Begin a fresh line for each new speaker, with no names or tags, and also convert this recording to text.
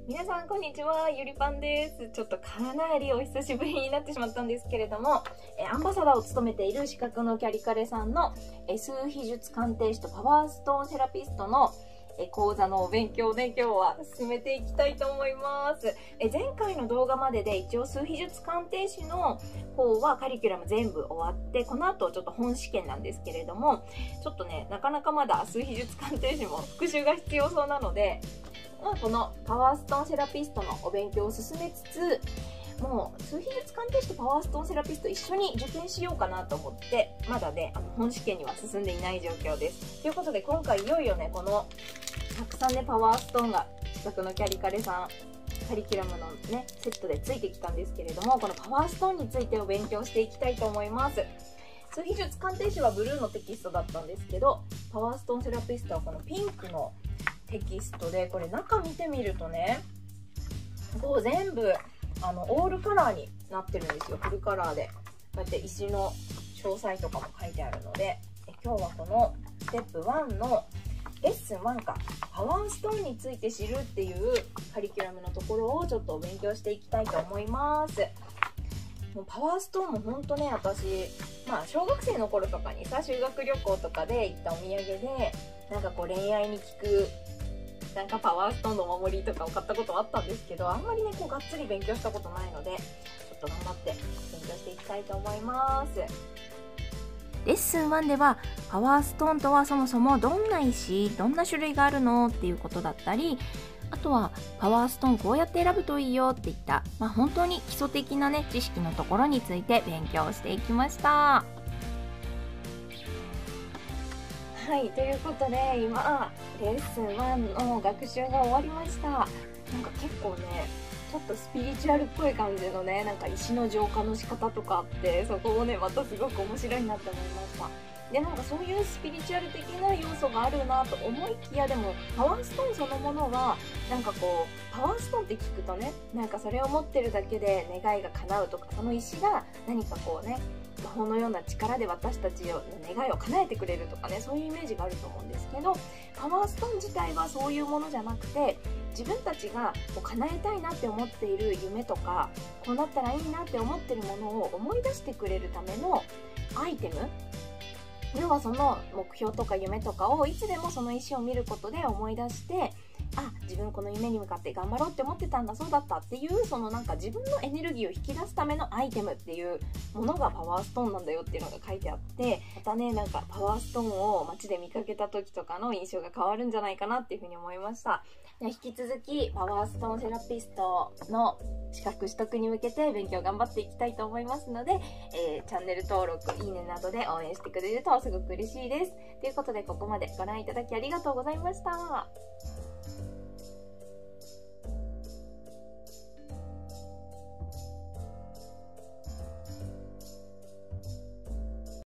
皆さんこんにちは、ゆりぱんです。ちょっとかなりお久しぶりになってしまったんですけれども、アンバサダーを務めている資格のキャリカレさんの数秘術鑑定士とパワーストーンセラピストの講座のお勉強で今日は進めていきたいと思います。前回の動画までで一応数秘術鑑定士の方はカリキュラム全部終わって、この後ちょっと本試験なんですけれども、ちょっとね、なかなかまだ数秘術鑑定士も復習が必要そうなので、このパワーストーンセラピストのお勉強を進めつつ、もう数秘術鑑定士とパワーストーンセラピスト一緒に受験しようかなと思って、まだね、本試験には進んでいない状況です。ということで今回いよいよね、このたくさんね、パワーストーンが資格のキャリカレさんカリキュラムのねセットでついてきたんですけれども、このパワーストーンについてお勉強していきたいと思います。数秘術鑑定士はブルーのテキストだったんですけど、パワーストーンセラピストはこのピンクのテキストで、これ中見てみるとね、こう全部オールカラーになってるんですよ。フルカラーでこうやって石の詳細とかも書いてあるので、今日はこのステップ1のレッスン1か、パワーストーンについて知るっていうカリキュラムのところをちょっとお勉強していきたいと思います。もうパワーストーンもほんとね、私小学生の頃とかにさ、修学旅行とかで行ったお土産でなんかこう恋愛に効くなんかパワーストーンのお守りとかを買ったことはあったんですけど、あんまりねこうがっつり勉強したことないので、ちょっと頑張って勉強していきたいと思います。レッスン1ではパワーストーンとはそもそもどんな石、どんな種類があるのっていうことだったり、あとはパワーストーンこうやって選ぶといいよっていった、本当に基礎的なね知識のところについて勉強していきました。はい、ということで今レッスン1の学習が終わりました。なんか結構ね、ちょっとスピリチュアルっぽい感じのね、なんか石の浄化の仕方とかあって、そこもねまたすごく面白いなって思いました。で、なんかそういうスピリチュアル的な要素があるなと思いきや、でもパワーストーンそのものがなんかこう、パワーストーンって聞くとね、なんかそれを持ってるだけで願いが叶うとか、その石が何かこうね、魔法のような力で私たちの願いを叶えてくれるとかね、そういうイメージがあると思うんですけど、パワーストーン自体はそういうものじゃなくて、自分たちがこう叶えたいなって思っている夢とか、こうなったらいいなって思ってるものを思い出してくれるためのアイテム。要はその目標とか夢とかをいつでもその石を見ることで思い出して、あ、自分この夢に向かって頑張ろうって思ってたんだ、そうだったっていう、そのなんか自分のエネルギーを引き出すためのアイテムっていうものがパワーストーンなんだよっていうのが書いてあって、またね、なんかパワーストーンを街で見かけた時とかの印象が変わるんじゃないかなっていうふうに思いました。で、引き続きパワーストーンセラピストの資格取得に向けて勉強頑張っていきたいと思いますので、チャンネル登録、いいねなどで応援してくれるとすごく嬉しいです。ということで、ここまでご覧いただきありがとうございました。